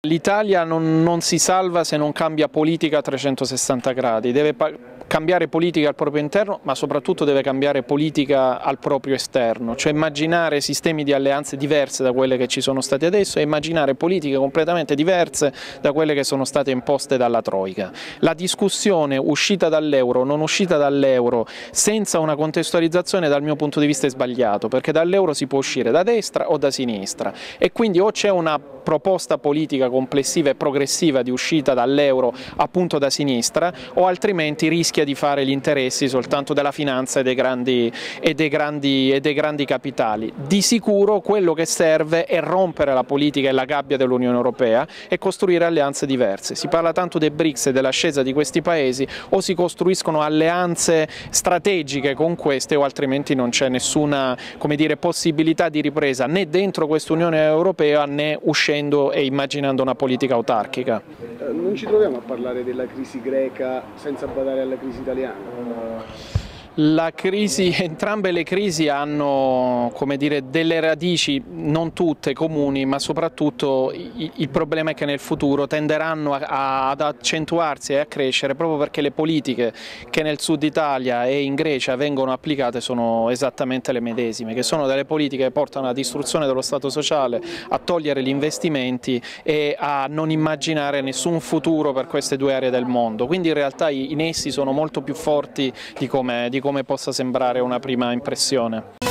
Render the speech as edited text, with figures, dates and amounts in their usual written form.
L'Italia non si salva se non cambia politica a 360 gradi, deve cambiare politica al proprio interno, ma soprattutto deve cambiare politica al proprio esterno, cioè immaginare sistemi di alleanze diverse da quelle che ci sono state adesso e immaginare politiche completamente diverse da quelle che sono state imposte dalla Troika. La discussione uscita dall'euro, non uscita dall'euro, senza una contestualizzazione dal mio punto di vista è sbagliato, perché dall'euro si può uscire da destra o da sinistra e quindi o c'è una proposta politica complessiva e progressiva di uscita dall'euro appunto da sinistra o altrimenti rischia di fare gli interessi soltanto della finanza e dei grandi capitali. Di sicuro quello che serve è rompere la politica e la gabbia dell'Unione Europea e costruire alleanze diverse. Si parla tanto dei BRICS e dell'ascesa di questi paesi, o si costruiscono alleanze strategiche con queste o altrimenti non c'è nessuna, come dire, possibilità di ripresa né dentro quest'Unione Europea né uscendo e immaginando una politica autarchica. Non ci troviamo a parlare della crisi greca senza badare alla crisi italiana? Entrambe le crisi hanno, come dire, delle radici, non tutte comuni, ma soprattutto il problema è che nel futuro tenderanno ad accentuarsi e a crescere proprio perché le politiche che nel sud Italia e in Grecia vengono applicate sono esattamente le medesime, che sono delle politiche che portano alla distruzione dello Stato sociale, a togliere gli investimenti e a non immaginare nessun futuro per queste due aree del mondo. Quindi in realtà i nessi sono molto più forti di come possa sembrare una prima impressione.